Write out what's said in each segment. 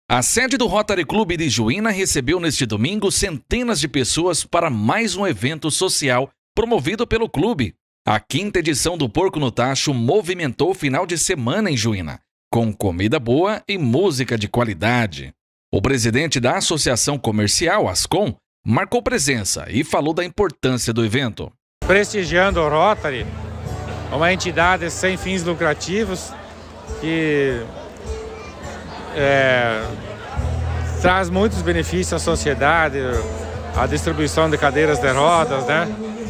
A sede do Rotary Clube de Juína recebeu neste domingo centenas de pessoas para mais um evento social promovido pelo clube. A 5ª edição do Porco no Tacho movimentou o final de semana em Juína, com comida boa e música de qualidade. O presidente da Associação Comercial, Ascom, marcou presença e falou da importância do evento. Prestigiando o Rotary, uma entidade sem fins lucrativos que traz muitos benefícios à sociedade, a distribuição de cadeiras de rodas, né?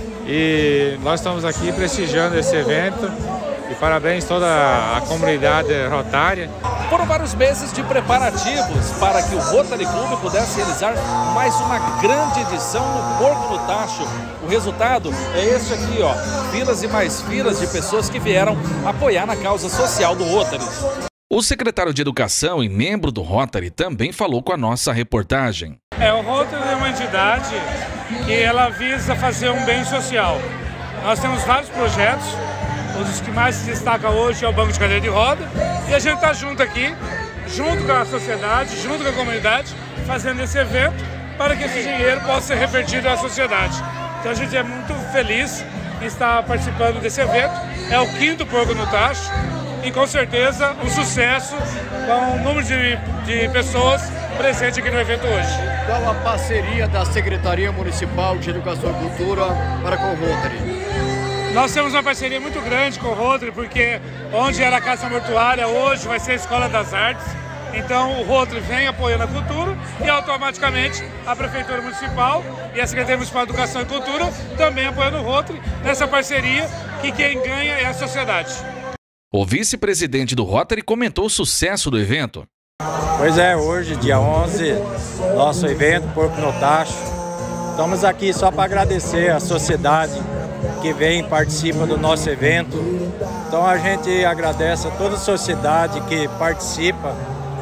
E nós estamos aqui prestigiando esse evento e parabéns a toda a comunidade rotária. Foram vários meses de preparativos para que o Rotary Clube pudesse realizar mais uma grande edição no Porco no Tacho. O resultado é este aqui, ó, filas e mais filas de pessoas que vieram apoiar na causa social do Rotary. O secretário de Educação e membro do Rotary também falou com a nossa reportagem. O Rotary é uma entidade que ela visa fazer um bem social. Nós temos vários projetos, os que mais se destacam hoje é o Banco de Cadeira de Roda, e a gente está junto aqui, junto com a sociedade, junto com a comunidade, fazendo esse evento para que esse dinheiro possa ser revertido à sociedade. Então a gente é muito feliz em estar participando desse evento. É o 5º Porco no Tacho. E com certeza um sucesso com o número de pessoas presentes aqui no evento hoje. Qual a parceria da Secretaria Municipal de Educação e Cultura para com o Rotary? Nós temos uma parceria muito grande com o Rotary, porque onde era a Casa Mortuária, hoje vai ser a Escola das Artes. Então o Rotary vem apoiando a cultura e automaticamente a Prefeitura Municipal e a Secretaria Municipal de Educação e Cultura também apoiando o Rotary nessa parceria, que quem ganha é a sociedade. O vice-presidente do Rotary comentou o sucesso do evento. Pois é, hoje, dia 11, nosso evento, Porco no Tacho. Estamos aqui só para agradecer a sociedade que vem e participa do nosso evento. Então a gente agradece a toda a sociedade que participa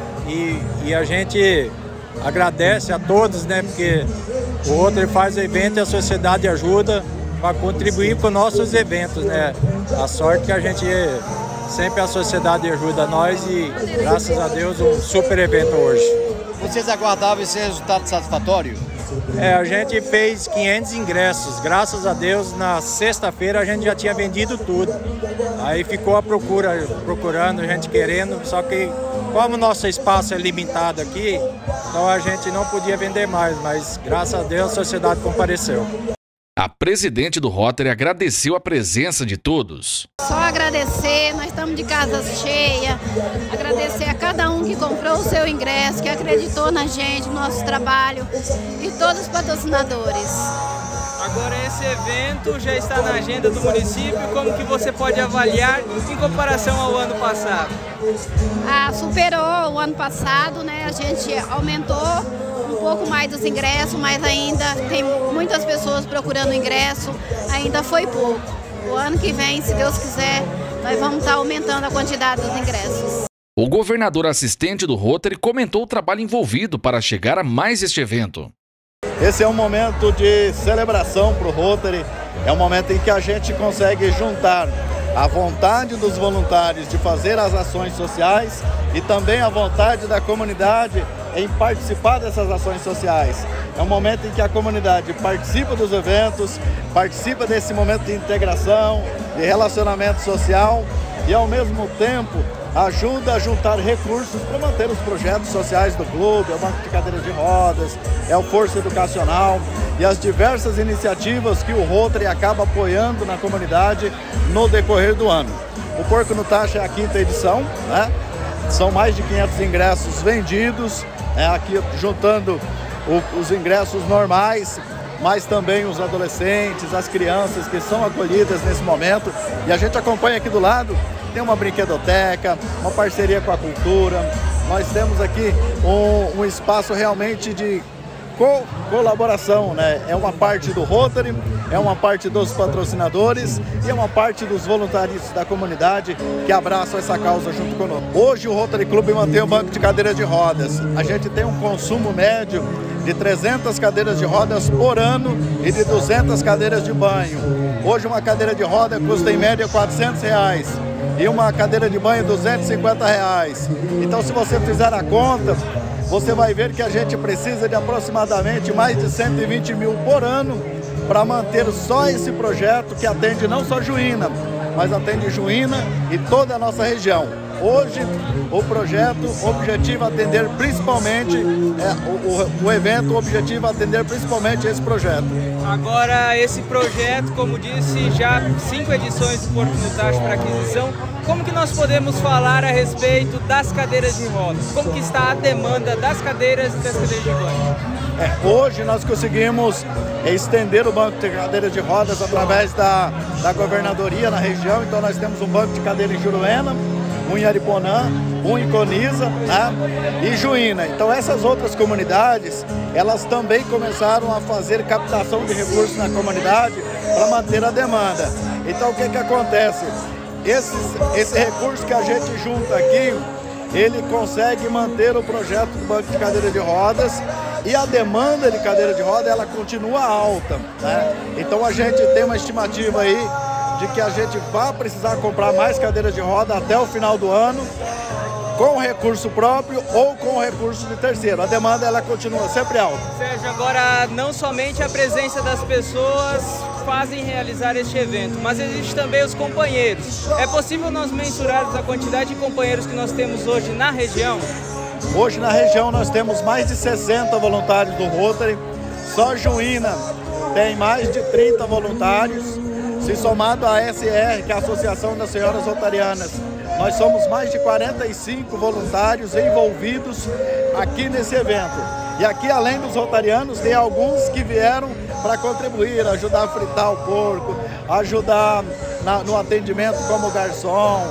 e a gente agradece a todos, né? Porque o Rotary faz o evento e a sociedade ajuda para contribuir com nossos eventos, né? A sorte que a gente... Sempre a sociedade ajuda nós e, graças a Deus, um super evento hoje. Vocês aguardavam esse resultado satisfatório? A gente fez 500 ingressos. Graças a Deus, na sexta-feira a gente já tinha vendido tudo. Aí ficou a procurando, a gente querendo, só que como nosso espaço é limitado aqui, então a gente não podia vender mais, mas graças a Deus a sociedade compareceu. A presidente do Rotary agradeceu a presença de todos. Só agradecer, nós estamos de casa cheia, agradecer a cada um que comprou o seu ingresso, que acreditou na gente, no nosso trabalho e todos os patrocinadores. Agora esse evento já está na agenda do município, como que você pode avaliar em comparação ao ano passado? Superou o ano passado, né? A gente aumentou um pouco mais dos ingressos, mas ainda tem muitas pessoas procurando ingresso, ainda foi pouco. O ano que vem, se Deus quiser, nós vamos estar aumentando a quantidade dos ingressos. O governador assistente do Rotary comentou o trabalho envolvido para chegar a mais este evento. Esse é um momento de celebração para o Rotary, é um momento em que a gente consegue juntar a vontade dos voluntários de fazer as ações sociais e também a vontade da comunidade em participar dessas ações sociais. É um momento em que a comunidade participa dos eventos, participa desse momento de integração, de relacionamento social e ao mesmo tempo ajuda a juntar recursos para manter os projetos sociais do clube, é o Banco de Cadeiras de Rodas, é o Força Educacional e as diversas iniciativas que o Rotary acaba apoiando na comunidade no decorrer do ano. O Porco no Tacho é a 5ª edição, né? São mais de 500 ingressos vendidos, aqui juntando os ingressos normais, mas também os adolescentes, as crianças que são acolhidas nesse momento. E a gente acompanha aqui do lado, tem uma brinquedoteca, uma parceria com a cultura. Nós temos aqui um espaço realmente de colaboração, né? É uma parte do Rotary, é uma parte dos patrocinadores e é uma parte dos voluntaristas da comunidade que abraçam essa causa junto conosco. Hoje o Rotary Clube mantém o Banco de Cadeiras de Rodas. A gente tem um consumo médio de 300 cadeiras de rodas por ano e de 200 cadeiras de banho. Hoje uma cadeira de roda custa em média R$400 e uma cadeira de banho R$250. Então se você fizer a conta, você vai ver que a gente precisa de aproximadamente mais de 120 mil por ano para manter só esse projeto que atende não só Juína, mas atende Juína e toda a nossa região. Hoje, o projeto objetiva atender principalmente, o evento objetiva atender principalmente esse projeto. Agora, esse projeto, como disse, já 5 edições do Porco no Tacho para aquisição. Como que nós podemos falar a respeito das cadeiras de rodas? Como que está a demanda das cadeiras e das cadeiras de banco? Hoje nós conseguimos estender o banco de cadeiras de rodas através da governadoria na região. Então nós temos um banco de cadeira em Juruena, um em Ariponã, um em Coniza, né? E Juína. Então essas outras comunidades, elas também começaram a fazer captação de recursos na comunidade para manter a demanda. Então o que acontece? Esse recurso que a gente junta aqui, ele consegue manter o projeto do banco de cadeira de rodas e a demanda de cadeira de roda ela continua alta, né? Então a gente tem uma estimativa aí de que a gente vai precisar comprar mais cadeiras de roda até o final do ano, com recurso próprio ou com recurso de terceiro. A demanda ela continua sempre alta. Sérgio, agora não somente a presença das pessoas fazem realizar este evento, mas existe também os companheiros. É possível nós mensurarmos a quantidade de companheiros que nós temos hoje na região? Hoje na região nós temos mais de 60 voluntários do Rotary. Só Juína tem mais de 30 voluntários. Se somado à ASR, que é a Associação das Senhoras Rotarianas, nós somos mais de 45 voluntários envolvidos aqui nesse evento. E aqui, além dos rotarianos, tem alguns que vieram para contribuir, ajudar a fritar o porco, ajudar no atendimento como garçom,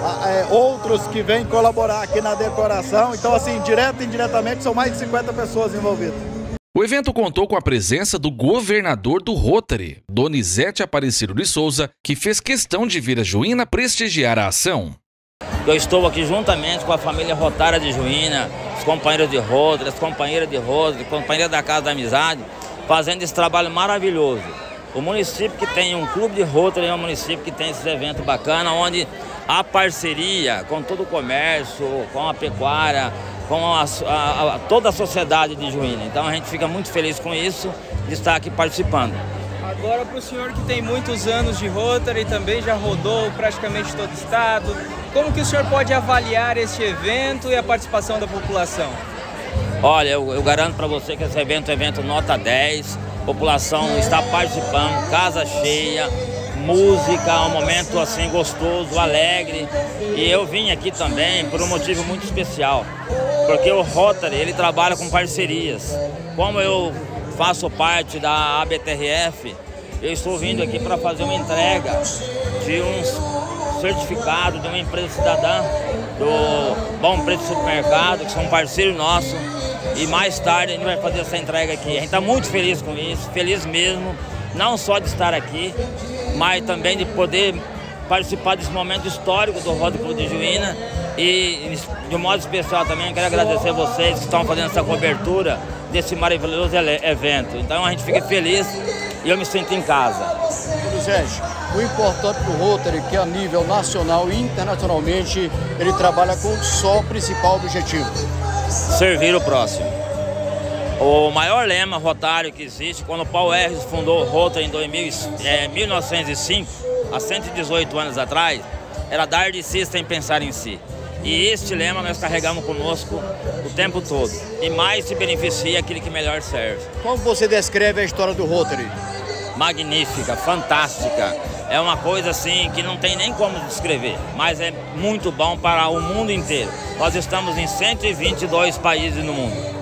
outros que vêm colaborar aqui na decoração. Então, assim, direto e indiretamente, são mais de 50 pessoas envolvidas. O evento contou com a presença do governador do Rotary, Donizete Aparecido de Souza, que fez questão de vir a Juína prestigiar a ação. Eu estou aqui juntamente com a família Rotária de Juína, os companheiros de Rotary, as companheiras de Rotary, companheiras da Casa da Amizade, fazendo esse trabalho maravilhoso. O município que tem um clube de Rotary é um município que tem esse evento bacana, onde há parceria com todo o comércio, com a pecuária, com toda a sociedade de Juína. Então a gente fica muito feliz com isso, de estar aqui participando. Agora, para o senhor que tem muitos anos de Rotary e também já rodou praticamente todo o estado, como que o senhor pode avaliar este evento e a participação da população? Olha, eu garanto para você que esse evento é um evento nota 10, a população está participando, casa cheia, música, um momento assim gostoso, alegre. E eu vim aqui também por um motivo muito especial, porque o Rotary, ele trabalha com parcerias. Como eu faço parte da ABTRF, eu estou vindo aqui para fazer uma entrega de um certificado de uma empresa cidadã, do Bom Preço Supermercado, que são parceiros nossos, e mais tarde a gente vai fazer essa entrega aqui. A gente está muito feliz com isso, feliz mesmo, não só de estar aqui, mas também de poder participar desse momento histórico do Rotary Clube de Juína. E de um modo especial também eu quero agradecer a vocês que estão fazendo essa cobertura desse maravilhoso evento. Então a gente fica feliz e eu me sinto em casa. Sérgio, o importante do Rotary é que a nível nacional e internacionalmente ele trabalha com um só principal objetivo: servir o próximo. O maior lema rotário que existe, quando o Paulo Herres fundou o Rotary em 1905, há 118 anos atrás, era dar de si sem pensar em si. E este lema nós carregamos conosco o tempo todo. E mais se beneficia aquele que melhor serve. Como você descreve a história do Rotary? Magnífica, fantástica. É uma coisa assim que não tem nem como descrever, mas é muito bom para o mundo inteiro. Nós estamos em 122 países no mundo.